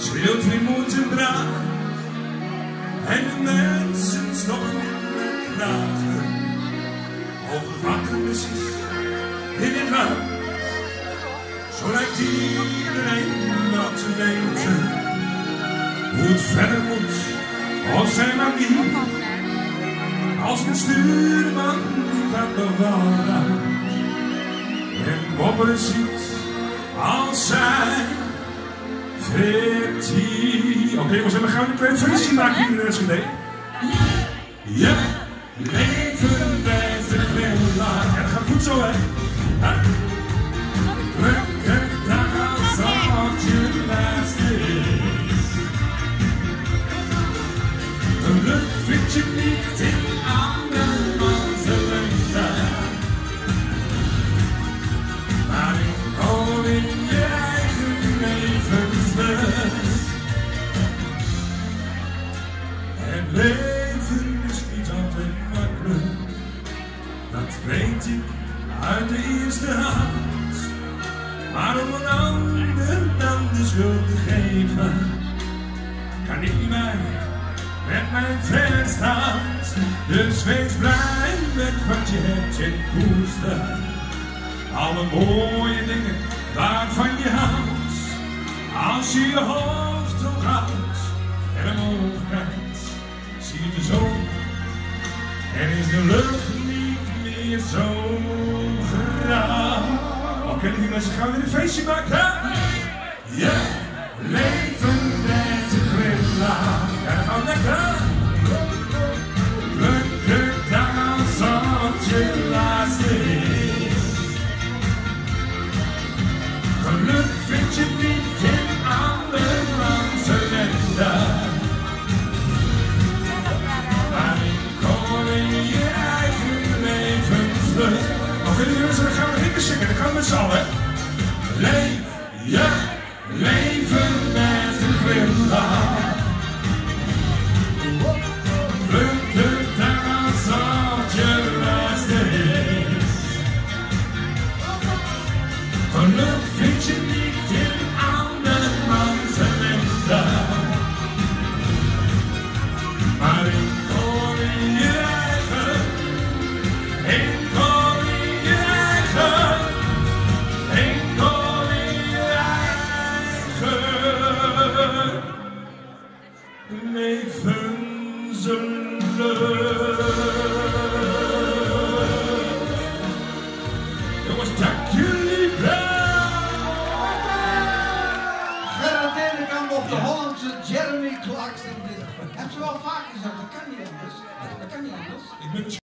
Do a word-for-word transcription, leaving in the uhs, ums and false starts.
Schreeuwt wie moeten dragen en de mensen stoppen in de kragen. Overwachten missies in het land. Zo lijkt iedereen dat te weten hoe het verder moet, of zijn maar niet. Als een stuurman die gaat nog wel aan en bobbelen ziet als zij veertien. Oké okay, jongens, en we gaan een kleine versie maken in de S G D. Ja, leven bij de glimlach. Ja, dat gaat goed zo, hè? Gelukkig dag als dat je laatste is. Geluk vind je niet in andermans ellende, maar in al in je eigen levenslust. Het leven is niet altijd makkelijk, dat weet ik uit de eerste hand. Maar om een ander dan de schuld te geven, kan ik niet meer met mijn verstand. Dus wees blij met wat je hebt en koester alle mooie dingen waarvan je houdt. Als je je hoofd ophoudt en omhoog kijkt, zie je de zon en is de lucht niet meer zo grauw. Oké, okay, die mensen gaan weer een feestje maken. Ja, leven met een glimlach. Ja, dan gaan we lekker. Gelukkig dag als je laatste is. Geluk vind je niet in andermans ellende, maar in koning je eigen levenslust. Oké, die mensen, dan gaan we ringen zingen. Dan gaan we met z'n allen. Leef je leven met een glimlach. Gelukkig dag als je laatste is. Geluk vind je niet in andermans ellende, maar in koning je eigen, in koning je eigen, in koning je eigen levenslust. Jongens, dank jullie wel. Gerard Dennekamp of de Hollandse Jeremy Clarkson. Heb ze wel vaak gezegd, dat kan niet anders. Dat kan niet anders. Ik ben